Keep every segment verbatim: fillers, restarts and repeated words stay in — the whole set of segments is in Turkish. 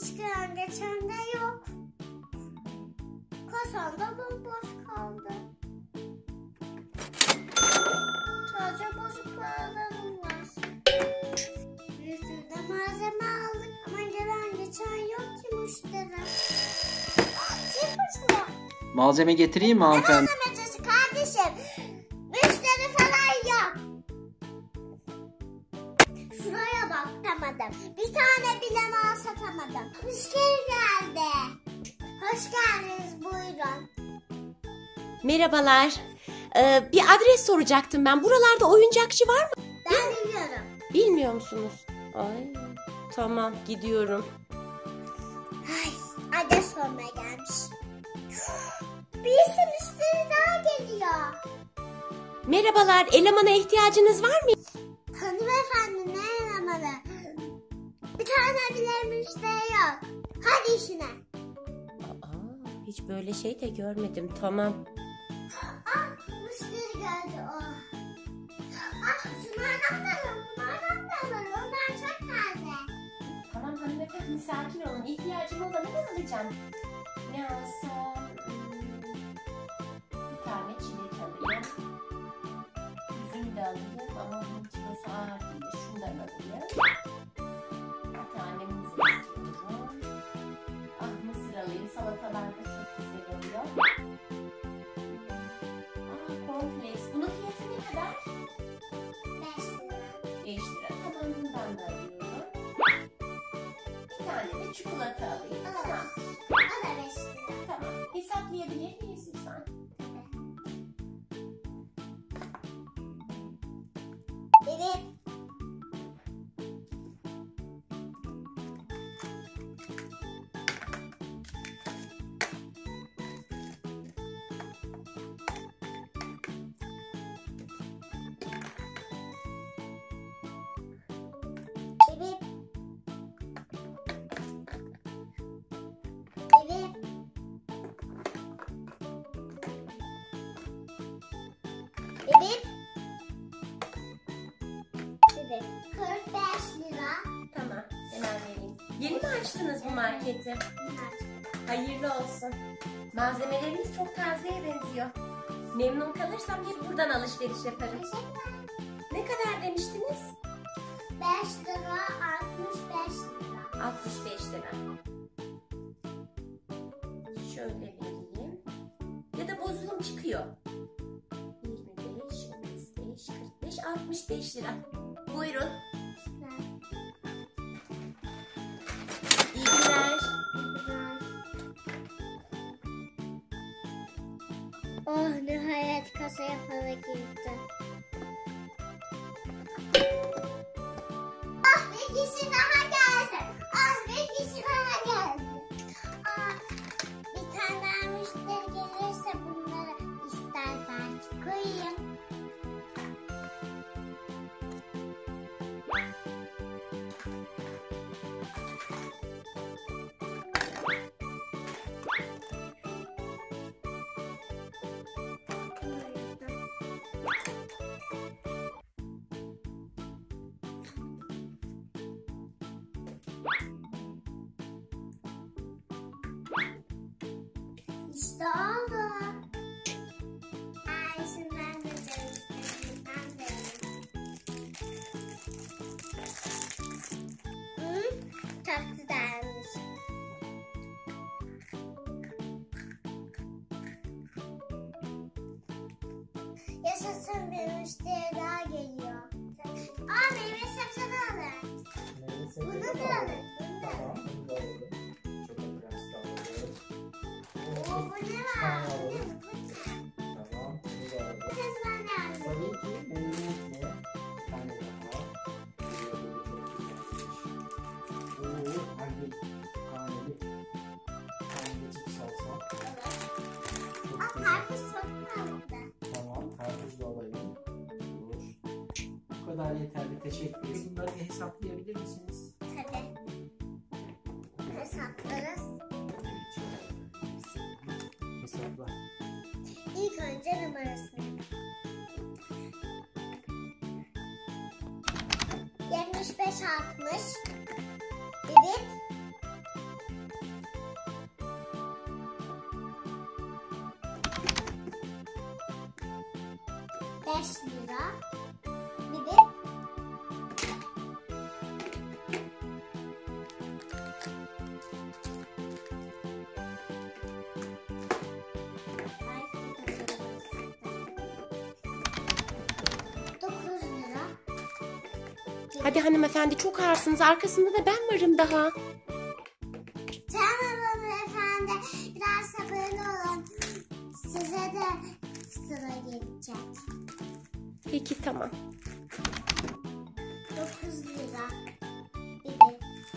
çıkan geçen de yok. Kasanda bomboş kaldı. Sadece bozuk paralarım var. Bir sürü de malzeme aldık ama gelen geçen yok ki müşteri. Çıkmışlar. Malzeme getireyim mi hanımefendi? Ne malzemesi kardeşim? Müşteri falan yok. Şuraya bak, satamadım. Bir tane bile mal satamadım. Müşteri geldi. Hoş geldiniz, buyurun. Merhabalar. Ee, bir adres soracaktım ben. Buralarda oyuncakçı var mı? Ben biliyorum. Bilmiyor musunuz? Ay, tamam gidiyorum. Ay, adres sormaya gelmiş. Birisi müşteri daha geliyor. Merhabalar. Elemana ihtiyacınız var mı? Hanımefendi, ne elemanı? Bir tane bile müşteri yok. Hadi işine. Aa, hiç böyle şey de görmedim. Tamam. Ah, müşteri geldi o. Ah, şunlardan da alın, bunlardan da alın. Onlar çok taze. Tamam hanımefendi, sakin olun. İhtiyacım olanı ben alacağım. Ne alsam? Hmm, bir tane çilek alayım. Üzüm de alayım ama bunun kilosu ağır değil. Şundan alayım. Bir tane muz istiyorum. Ah, mısır alayım. Salatalar da çok güzel oluyor. Aa, cornflakes. Bunun fiyatı ne kadar? Beş lira. beş lira. Tamam, bundan da alıyorum. Bir tane de çikolata alayım. Tamam. O da beş lira. Tamam. Hesaplayabilir miyiz lütfen? Evet. Evet. Evet. Evet. Evet. kırk beş lira. Tamam. Hemen vereyim. Yeni mi açtınız bu marketi? Hayırlı olsun. Malzemeleriniz çok tazeye benziyor. Memnun kalırsam hep buradan alışveriş yaparım. Teşekkürler. Ne kadar demiştiniz? beş lira, altmış beş lira. altmış beş lira. Şöyle vereyim. Ya da bozulum çıkıyor. yirmi beş, otuz beş, kırk beş, altmış beş lira. Buyurun. İyi günler. Oh, nihayet kasaya para girdi. Ah, bir kişi daha gelsin. Ah, bir kişi daha gelsin. Ah, bir tane daha müşteri gelirse bunları ister belki. Koyayım. İşte oldu. Ay, şimdi ben de çalıştım. Ben de. Hı? Çok güzelmiş. Yaşasın, bir müşteri daha geliyor. Aa, meyve sebze de alın. Bunu da alın. Bunu da alın. Tamam, bunu da alalım. Çok biraz da alalım. Oo, bu ne var? Bu ne? Tamam, bunu da alalım. Bu ses ben de aldım. Tabii ki memnuniyetle. Bir tane daha. Oo, hangi taneli? Hangi cips alsam? Çok Aa, güzel. karpuz çok tatlı. Tamam, karpuz da alayım. Olur. Bu kadar yeterli. Teşekkür ederim. Bunları bir hesaplayabilir misiniz? Tabii. Hesaplarız. Hesapla. İlk önce numarasını. yetmiş beş altmış. Evet. beş lira. Bibi. dokuz lira. Hadi hanımefendi, çok ağırsınız. Arkasında da ben varım daha. Tamam hanımefendi. Biraz sabırlı olun. Size de sıra gelecek. Peki, tamam. dokuz lira. Bibi.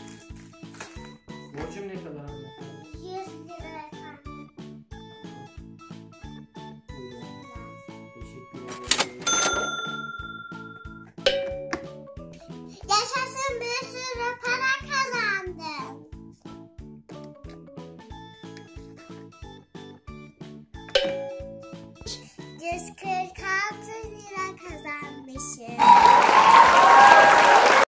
Borcum ne kadar hanımefendi? yüz lira efendim. Buyurun. Teşekkür ederim. Yaşasın, bir sürü para kazandım. yüz kırk altı lira.